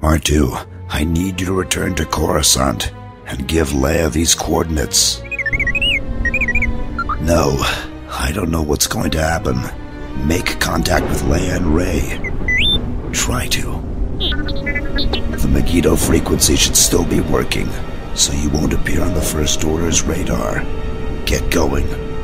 R2, I need you to return to Coruscant and give Leia these coordinates. No, I don't know what's going to happen. Make contact with Leia and Rey. Try to. The Megiddo frequency should still be working, so you won't appear on the First Order's radar. Get going.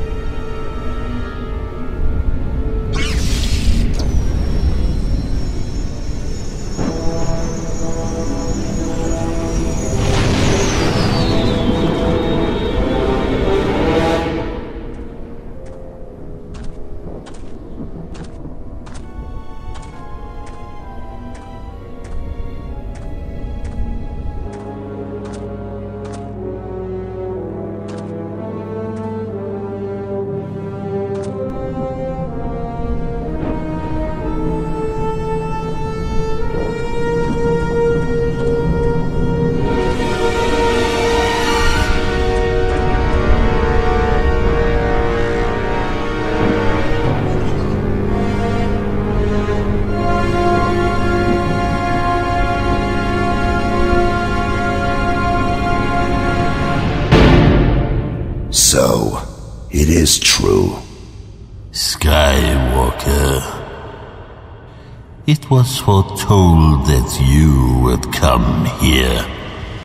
So, it is true. Skywalker. It was foretold that you would come here.